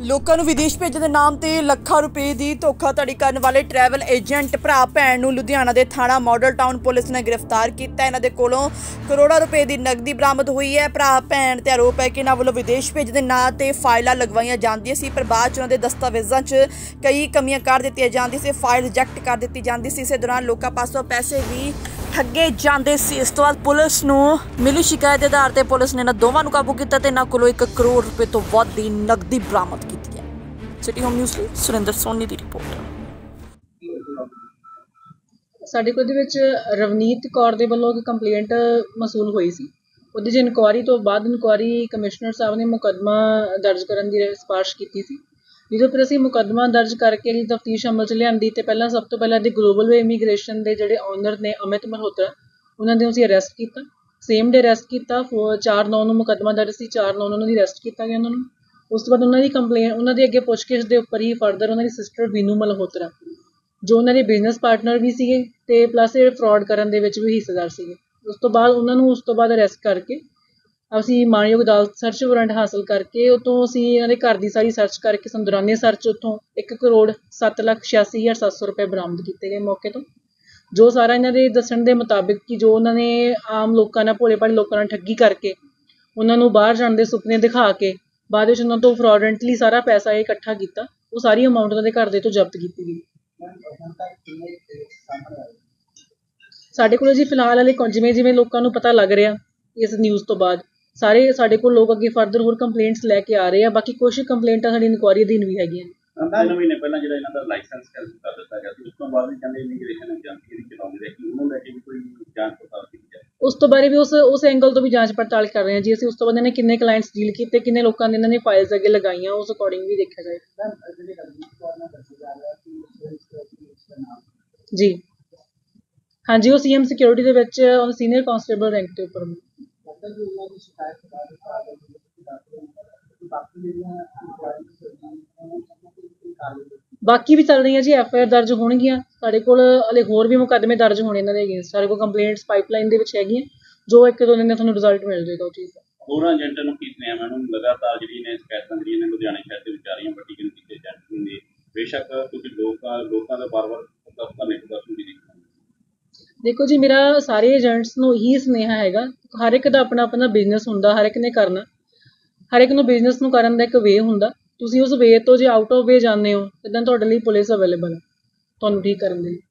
ਲੋਕਾਂ ਨੂੰ ਵਿਦੇਸ਼ ਭੇਜਣ ਦੇ ਨਾਮ ਤੇ ਲੱਖਾਂ ਰੁਪਏ ਦੀ ਧੋਖਾਧੜੀ ਕਰਨ ਵਾਲੇ ਟਰੈਵਲ ਏਜੰਟ ਭਰਾ ਭੈਣ ਨੂੰ ਲੁਧਿਆਣਾ ਦੇ ਥਾਣਾ ਮਾਡਲ ਟਾਊਨ ਪੁਲਿਸ ਨੇ ਗ੍ਰਿਫਤਾਰ ਕੀਤਾ। ਇਹਨਾਂ ਦੇ ਕੋਲੋਂ ਕਰੋੜਾਂ ਰੁਪਏ ਦੀ ਨਕਦੀ ਬਰਾਮਦ ਹੋਈ ਹੈ। ਭਰਾ ਭੈਣ ਤੇ ਆਰੋਪ ਹੈ ਕਿ ਇਹਨਾਂ ਵੱਲੋਂ ਵਿਦੇਸ਼ ਭੇਜਣ ਦੇ ਨਾਂ ਤੇ ਫਾਈਲਾਂ ਲਗਵਾਈਆਂ ਜਾਂਦੀਆਂ ਸੀ, ਪਰ ਬਾਅਦ 'ਚ ਉਹਨਾਂ ਦੇ ਦਸਤਾਵੇਜ਼ਾਂ 'ਚ ਕਈ ਕਮੀਆਂ ਕਰ ਦਿੱਤੀਆਂ ਜਾਂਦੀਆਂ ਸੀ, ਫਾਈਲ ਰਿਜੈਕਟ ਕਰ ਦਿੱਤੀ ਜਾਂਦੀ ਸੀ। ਇਸੇ ਦੌਰਾਨ ਲੋਕਾਂ ਪਾਸੋਂ ਪੈਸੇ ਵੀ ठगे जाते। इस तो बाद पुलिस नूं मिली शिकायत के आधार पर पुलिस ने इन्हां दोवां नूं काबू किया ते इन्हां कोलों 1 करोड़ रुपए तो वध दी नकदी बरामद की है। सिटी होम न्यूज़ ਲਈ सुरेंद्र सोनी ਦੀ रिपोर्ट। ਸਾਡੇ ਕੋਲ ਦੇ ਵਿੱਚ ਰਵਨੀਤ ਕੌਰ ਦੇ ਵੱਲੋਂ ਕੰਪਲੇਂਟ ਮਸੂਲ ਹੋਈ ਸੀ। ਉਹਦੀ ਜੇ ਇਨਕੁਆਰੀ ਤੋਂ ਬਾਅਦ ਇਨਕੁਆਰੀ ਕਮਿਸ਼ਨਰ ਸਾਹਿਬ ਨੇ ਮੁਕੱਦਮਾ ਦਰਜ ਕਰਨ ਦੀ ਸਿਫਾਰਿਸ਼ ਕੀਤੀ ਸੀ। ਜਦੋਂ ਫਿਰ ਅਸੀਂ ਮੁਕੱਦਮਾ ਦਰਜ ਕਰਕੇ ਇਹਦੀ ਤਫਤੀਸ਼ ਅਮਲ 'ਚ ਲਿਆਂਦੀ ਤੇ ਪਹਿਲਾਂ ਸਭ ਤੋਂ ਪਹਿਲਾਂ ਦੀ ਗਲੋਬਲ ਵੇ ਇਮੀਗ੍ਰੇਸ਼ਨ ਦੇ ਜਿਹੜੇ ਓਨਰ ਨੇ ਅਮਿਤ ਮਲਹੋਤਰਾ, ਉਹਨਾਂ ਦੇ ਅਸੀਂ ਅਰੈਸਟ ਕੀਤਾ। ਸੇਮ ਡੇ ਅਰੈਸਟ ਕੀਤਾ। 4/9 ਨੂੰ ਮੁਕੱਦਮਾ ਦਰਜ ਸੀ, 4/9 ਨੂੰ ਉਹਨਾਂ ਦੀ ਅਰੈਸਟ ਕੀਤਾ ਗਿਆ ਉਹਨਾਂ ਨੂੰ। ਉਸ ਤੋਂ ਬਾਅਦ ਉਹਨਾਂ ਦੀ ਕੰਪਲੇਂਟ, ਉਹਨਾਂ ਦੀ ਅੱਗੇ ਪੁੱਛਗਿੱਛ ਦੇ ਉੱਪਰ ਹੀ ਫਰਦਰ ਉਹਨਾਂ ਦੀ ਸਿਸਟਰ ਵੀਨੂ ਮਲਹੋਤਰਾ, ਜੋ ਉਹਨਾਂ ਦੇ ਬਿਜ਼ਨਸ ਪਾਰਟਨਰ ਵੀ ਸੀਗੇ ਤੇ ਪਲੱਸ ਇਹ ਫਰੋਡ ਕਰਨ ਦੇ ਵਿੱਚ ਵੀ ਹਿੱਸੇਦਾਰ ਸੀਗੇ। ਉਸ ਤੋਂ ਬਾਅਦ ਅਰੈਸਟ ਕਰਕੇ ਅਸੀਂ ਮਾਣਯੋਗ ਅਦਾਲਤ ਸਰਚ ਵਾਰੰਟ ਹਾਸਲ ਕਰਕੇ ਉਤੋਂ ਅਸੀਂ ਇਹਨਾਂ ਦੇ ਘਰ ਦੀ ਸਾਰੀ ਸਰਚ ਕਰਕੇ ਦੌਰਾਨੇ ਸਰਚ ਉੱਥੋਂ 1,07,86,700 ਰੁਪਏ ਬਰਾਮਦ ਕੀਤੇ ਗਏ ਮੌਕੇ ਤੋਂ। ਜੋ ਸਾਰਾ ਇਹਨਾਂ ਦੇ ਦੱਸਣ ਦੇ ਮੁਤਾਬਿਕ ਕਿ ਜੋ ਉਹਨਾਂ ਨੇ ਆਮ ਲੋਕਾਂ ਨਾਲ, ਭੋਲੇ ਭਾਲੇ ਲੋਕਾਂ ਨਾਲ ਠੱਗੀ ਕਰਕੇ ਉਹਨਾਂ ਨੂੰ ਬਾਹਰ ਜਾਣ ਦੇ ਸੁਪਨੇ ਦਿਖਾ ਕੇ ਬਾਅਦ ਵਿੱਚ ਉਹਨਾਂ ਤੋਂ ਫਰੋਡੈਂਟਲੀ ਸਾਰਾ ਪੈਸਾ ਇਹ ਇਕੱਠਾ ਕੀਤਾ, ਉਹ ਸਾਰੀ ਅਮਾਊਂਟ ਉਹਨਾਂ ਦੇ ਘਰ ਦੇ ਤੋਂ ਜ਼ਬਤ ਕੀਤੀ ਗਈ। ਸਾਡੇ ਕੋਲ ਜੀ ਫਿਲਹਾਲ ਵਾਲੇ ਜਿਵੇਂ ਲੋਕਾਂ ਨੂੰ ਪਤਾ ਲੱਗ ਰਿਹਾ ਇਸ ਨਿਊਜ਼ ਤੋਂ ਬਾਅਦ ਸਾਰੇ ਸਾਡੇ ਕੋਲ ਲੋਕ ਅੱਗੇ ਫਰਦਰ ਹੋਰ ਕੰਪਲੇਂਟਸ ਲੈ ਕੇ ਆ ਰਹੇ ਆ। ਬਾਕੀ ਕੁਛ ਕੰਪਲੇਂਟਾਂ ਸਾਡੀ ਇਨਕੁਆਰੀ ਅਧੀਨ ਵੀ ਹੈਗੀਆਂ। 3 ਮਹੀਨੇ ਪਹਿਲਾਂ ਜਿਹੜਾ ਇਹਨਾਂ ਦਾ ਲਾਇਸੈਂਸ ਕੈਂਸਲ ਕਰ ਦਿੱਤਾ ਗਿਆ ਸੀ, ਉਸ ਤੋਂ ਬਾਅਦ ਵੀ ਕਹਿੰਦੇ ਇਮੀਗ੍ਰੇਸ਼ਨ ਏਜੰਸੀ ਚਲਾਉਂਦੇ ਰਹੇ ਕਿ ਉਹਨੂੰ ਲੈ ਕੇ ਵੀ ਕੋਈ ਜਾਂਚ ਪੜਤਾਲ ਕੀਤੀ ਜਾਏ। ਉਸ ਤੋਂ ਬਾਰੇ ਵੀ ਉਸ ਐਂਗਲ ਤੋਂ ਵੀ ਜਾਂਚ ਪੜਤਾਲ ਕਰ ਰਹੇ ਹਾਂ ਜੀ ਅਸੀਂ। ਉਸ ਤੋਂ ਬਾਅਦ ਇਹਨਾਂ ਨੇ ਕਿੰਨੇ ਕਲਾਇੰਟਸ ਡੀਲ ਕੀਤੇ, ਕਿੰਨੇ ਲੋਕਾਂ ਦੇ ਇਹਨਾਂ ਨੇ ਫਾਈਲਸ ਅੱਗੇ ਲਗਾਈਆਂ, ਉਸ ਅਕੋਰਡਿੰਗ ਵੀ ਦੇਖਿਆ ਜਾਏ। ਜੀ ਹਾਂਜੀ, ਉਹ ਸੀਐਮ ਸਿਕਿਉਰਿਟੀ ਦੇ ਵਿੱਚ ਸੀਨੀਅਰ ਕਾਂਸਟੇਬਲ ਰੈਂਕ ਦੇ ਉੱਪਰ। ਬਾਕੀ ਵੀ ਚੱਲ ਰਹੀਆਂ ਜੀ, FIR ਦਰਜ ਹੋਣਗੀਆਂ। ਸਾਡੇ ਕੋਲ ਹਲੇ ਹੋਰ ਵੀ ਮੁਕੱਦਮੇ ਦਰਜ ਹੋਣੇ ਇਹਨਾਂ ਦੇ ਅਗੇਂਸਟ। ਸਾਡੇ ਕੋਲ ਕੰਪਲੇਂਟਸ ਪਾਈਪਲਾਈਨ ਦੇ ਵਿੱਚ ਹੈਗੀਆਂ, ਜੋ 1-2 ਦਿਨ ਤੁਹਾਨੂੰ ਰਿਜ਼ਲਟ ਮਿਲ ਜਾਏਗਾ ਉਹ ਚੀਜ਼ ਦਾ। ਹੋਰਾਂ ਏਜੰਟਾਂ ਨੂੰ ਕੀ ਸੁਨੇਹਾ ਮੈਨੂੰ ਲਗਾਤਾਰ ਜਿਹੜੀ ਨੇ ਸ਼ਿਕਾਇਤਾਂ ਜਿਹੜੀਆਂ ਨੇ ਲੁਧਿਆਣਾ ਸ਼ਹਿਰ ਦੇ ਵਿੱਚ ਆ ਰਹੀਆਂ, ਵੱਡੀ ਗਿਣਤੀ ਦੇ ਏਜੰਟ ਨੇ, ਬੇਸ਼ੱਕ ਤੁਸੀਂ ਲੋਕਾਂ ਦਾ ਬਾਰ-ਬਾਰ ਪ੍ਰਦਰਸ਼ਨ ਵੀ ਦੇਖਣਾ। ਦੇਖੋ ਜੀ, ਮੇਰਾ ਸਾਰੇ ਏਜੰਟਸ ਨੂੰ ਇਹੀ ਸੁਨੇਹਾ ਹੈਗਾ, ਹਰ ਇੱਕ ਦਾ ਆਪਣਾ ਆਪਣਾ ਬਿਜ਼ਨਸ ਹੁੰਦਾ, ਹਰ ਇੱਕ ਨੇ ਕਰਨਾ, ਹਰ ਇੱਕ ਨੂੰ ਬਿਜ਼ਨਸ ਨੂੰ ਕਰਨ ਦਾ ਇੱਕ ਵੇ ਹੁੰਦਾ। ਤੁਸੀਂ ਉਸ ਵੇ ਤੋਂ ਜੇ ਆਊਟ ਆਫ ਵੇ ਜਾਂਦੇ ਹੋ, ਇੱਦਾਂ ਤੁਹਾਡੇ ਲਈ ਪੁਲਿਸ ਅਵੇਲੇਬਲ ਹੈ ਤੁਹਾਨੂੰ ਠੀਕ ਕਰਨ ਦੇ ਲਈ।